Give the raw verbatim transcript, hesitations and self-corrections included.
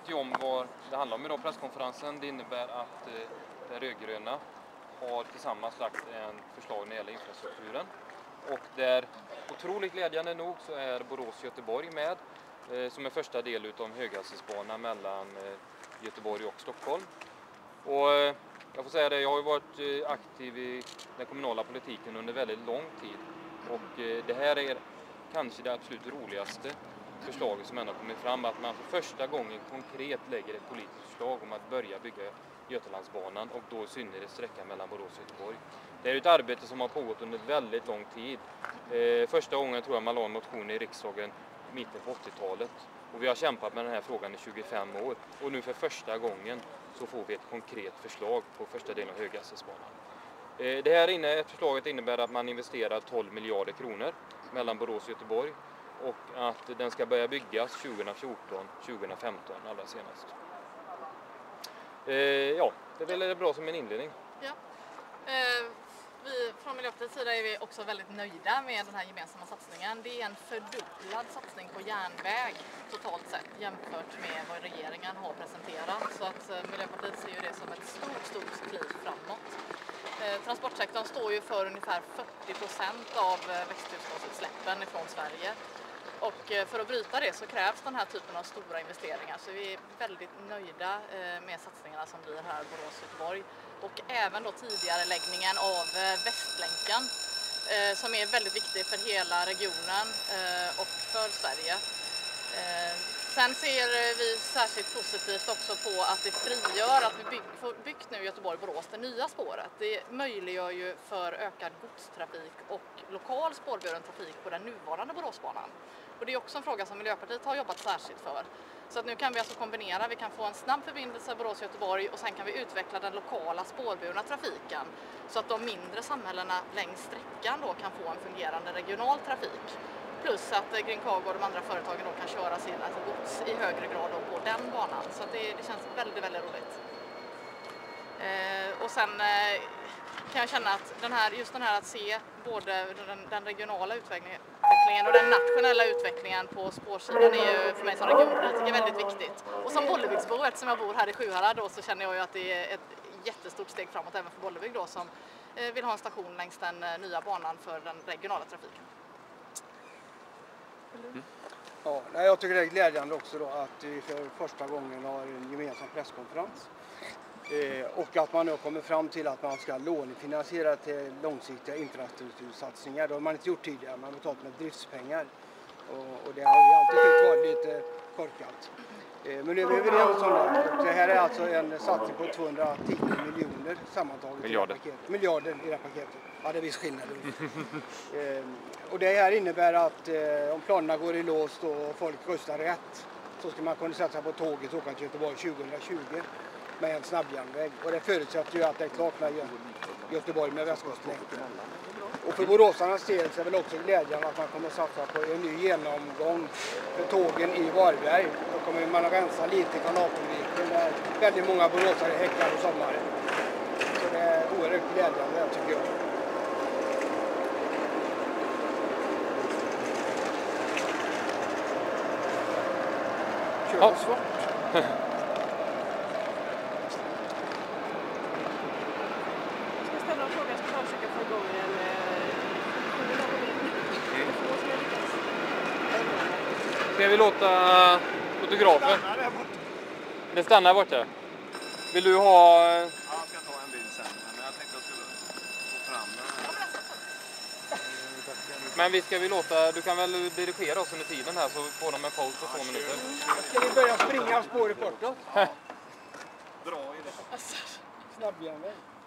ju om vad det handlar om idag, presskonferensen. Det innebär att eh, den rödgröna har tillsammans lagt en förslag när det gäller infrastrukturen. Och där, otroligt glädjande nog, så är Borås-Göteborg med eh, som en första del utav höghastighetsbanan mellan eh, Göteborg och Stockholm. Och eh, jag får säga det, jag har ju varit eh, aktiv i den kommunala politiken under väldigt lång tid. Och eh, det här är kanske det absolut roligaste förslaget som ändå kommit fram, att man för första gången konkret lägger ett politiskt förslag om att börja bygga Götalandsbanan, och då i synnerhet sträckan mellan Borås och Göteborg. Det är ett arbete som har pågått under väldigt lång tid. Eh, första gången tror jag man la en motion i riksdagen i mitten på åttiotalet. Och vi har kämpat med den här frågan i tjugofem år. Och nu för första gången så får vi ett konkret förslag på första delen av höghastighetsbanan. Eh, det här inne, förslaget innebär att man investerar tolv miljarder kronor mellan Borås och Göteborg. Och att den ska börja byggas tjugofjorton tjugofemton allra senast. Eh, ja, det är väl bra som en inledning. Ja. Eh, vi från Miljöpartiets sida är vi också väldigt nöjda med den här gemensamma satsningen. Det är en fördubblad satsning på järnväg totalt sett jämfört med vad regeringen har presenterat. Så att eh, Miljöpartiet ser ju det som ett stort, stort kliv framåt. Eh, transportsektorn står ju för ungefär fyrtio procent av eh, växthusgasutsläppen ifrån Sverige. Och för att bryta det så krävs den här typen av stora investeringar. Så vi är väldigt nöjda med satsningarna som blir här i Borås-Göteborg. Och även då tidigareläggningen av Västlänken som är väldigt viktig för hela regionen och för Sverige. Sen ser vi särskilt positivt också på att det frigör att vi bygg, får byggt nu Göteborg-Borås, det nya spåret. Det möjliggör ju för ökad godstrafik och lokal spårburen trafik på den nuvarande Boråsbanan. Och det är också en fråga som Miljöpartiet har jobbat särskilt för. Så att nu kan vi alltså kombinera, vi kan få en snabb förbindelse Borås-Göteborg och sen kan vi utveckla den lokala spårburna trafiken. Så att de mindre samhällena längs sträckan då kan få en fungerande regional trafik. Plus att Green Cargo och de andra företagen då kan köra sin alltså gods i högre grad på den banan. Så att det, det känns väldigt, väldigt roligt. Eh, och sen eh, kan jag känna att den här, just den här att se både den, den regionala utvecklingen och den nationella utvecklingen på spårsidan är ju för mig som regionpolitiker väldigt viktigt. Och som Bolleviksbo, eftersom jag bor här i Sjuhärad då, så känner jag ju att det är ett jättestort steg framåt även för Bollevik då, som eh, vill ha en station längs den eh, nya banan för den regionala trafiken. Mm. Ja, jag tycker det är glädjande också då att vi för första gången har en gemensam presskonferens. Eh, och att man nu kommer fram till att man ska lånefinansiera till långsiktiga infrastruktursatsningar. Det har man inte gjort tidigare, man har betalat med driftspengar. Och, och det har vi alltid tyckt varit lite korkat. Eh, men nu är vi överens om det. Och det här är alltså en satsning på tvåhundratio miljoner sammantaget. Miljarder. I Miljarder i det här paketet. Ja, det är viss skillnad. eh, och det här innebär att eh, om planerna går i lås och folk röstar rätt, så ska man kunna satsa på tåget och åka till Göteborg tjugohundratjugo. Med en snabbjärnväg. Och det förutsätter ju att det är klart med Göteborg med Västkustslänken. Och för boråsarnas del så är det väl också glädjande att man kommer att satsa på en ny genomgång för tågen i Varberg. Då kommer man att rensa lite från Apelviken där väldigt många boråsare häckar på sommaren. Så det är oerhört glädjande tycker jag. Kör ja. svart. Ska vi låta fotografen? Den stannar borta. Vill du ha... Ja, jag ska ta en bild sen, men jag tänkte att jag skulle få fram den. Men vi ska vi låta... Du kan väl dirigera oss under tiden här så får de en paus på två minuter. Ska vi börja springa spåret bortåt? Dra i det. Snabbjärnväg.